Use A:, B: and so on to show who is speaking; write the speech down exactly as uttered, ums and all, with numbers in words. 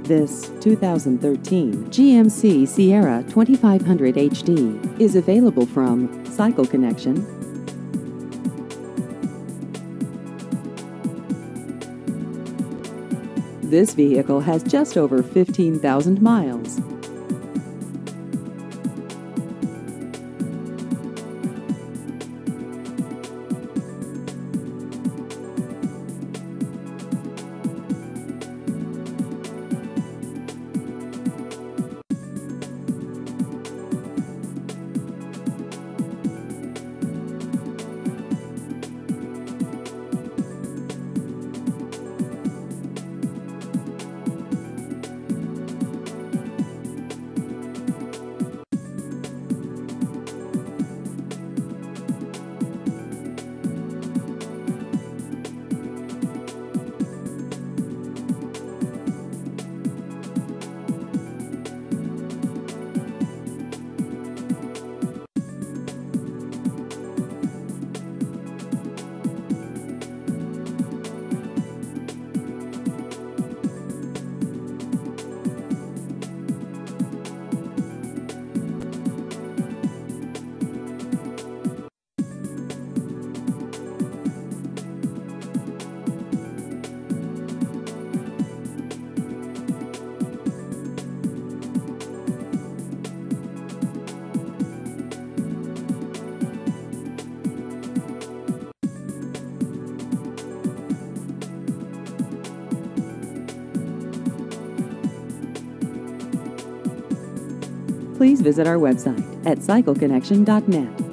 A: This two thousand thirteen G M C Sierra twenty-five hundred H D is available from Cycle Connection. This vehicle has just over fifteen thousand miles. Please visit our website at cycle connection dot net.